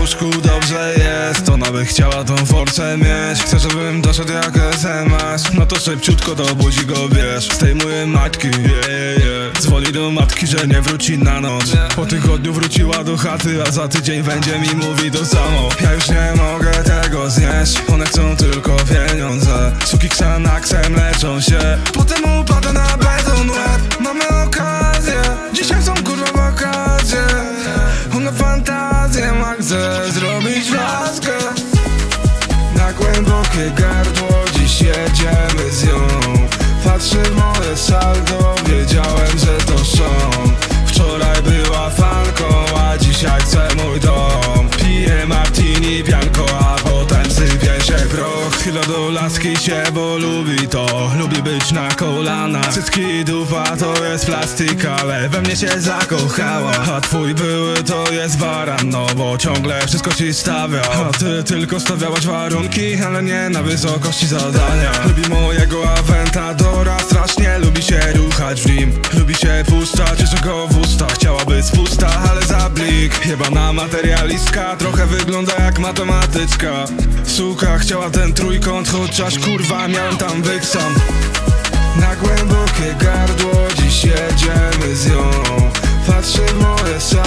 łóżku dobrze jest. Ona by chciała tą forcę mieć. Chce, żebym doszedł jak SMS. No to szybciutko do buzi go bierz. Zdejmuję matki, dzwoni do matki, że nie wróci na noc. Po tygodniu wróciła do chaty, a za tydzień będzie mi mówi to samo. Ja już nie mogę tego znieść. One chcą tylko pieniądze. Suki Xanaxem leczą się. Potem upada na beton łeb. Mamy okazję, dzisiaj są kurwa wakacje. Ona fantazję ma, chce zrobić laskę. Na głębokie gardło dziś jedziemy z nią. Patrzy w moje saldo, wiedziałem, że to Sean. Wczoraj była fanką, a dzisiaj chce mój dom. Piję martini pianko, a potem sypie się proch. Chwila do laski się, bo lubi to. Lubi być na kolanach. Cycki i dupa to jest plastik, ale we mnie się zakochała. A twój były to jest baran, no bo ciągle wszystko ci stawia. A ty tylko stawiałaś warunki, ale nie na wysokości zadania. Lubi mojego Aventadora, strasznie lubi się ruchać w nim. Lubi się puszczać, jeszcze go w usta. Chciałaby z pusta, ale za blik. Jebana materialistka, trochę wygląda jak matematyczka. Suka chciała ten trójkąt, chociaż kurwa miałem tam być sam. Na głębokie gardło dziś jedziemy z nią. Patrzy w moje